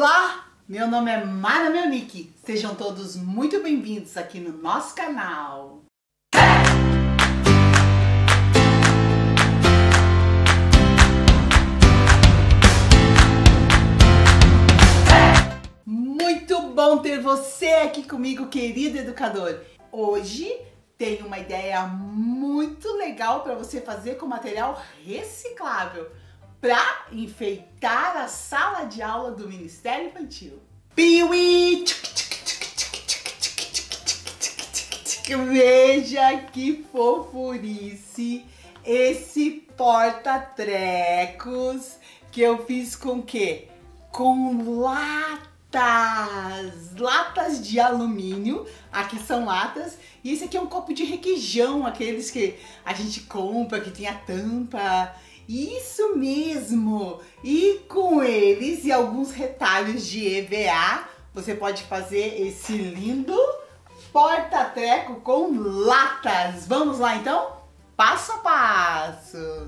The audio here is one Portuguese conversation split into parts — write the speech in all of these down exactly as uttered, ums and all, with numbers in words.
Olá, meu nome é Mara Melnick, sejam todos muito bem-vindos aqui no nosso canal. Muito bom ter você aqui comigo, querido educador. Hoje tenho uma ideia muito legal para você fazer com material reciclável para enfeitar a sala de aula do Ministério Infantil. Piuí! Veja que fofurice esse porta-trecos que eu fiz com o quê? Com latas, latas de alumínio, aqui são latas, e esse aqui é um copo de requeijão, aqueles que a gente compra, que tem a tampa. Isso mesmo! E com eles e alguns retalhos de E V A, você pode fazer esse lindo porta-treco com latas. Vamos lá então? Passo a passo!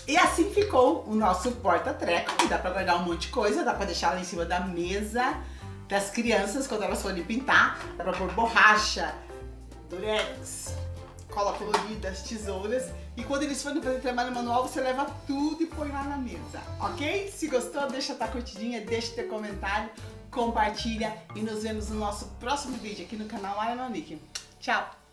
E assim ficou o nosso porta-treco, que dá pra guardar um monte de coisa, dá pra deixar lá em cima da mesa das crianças quando elas forem pintar, dá pra pôr borracha, durex, cola colorida, as tesouras, e quando eles forem fazer trabalho manual, você leva tudo e põe lá na mesa, ok? Se gostou, deixa a tua curtidinha, deixa teu comentário, compartilha e nos vemos no nosso próximo vídeo aqui no canal Mari Monique. Tchau!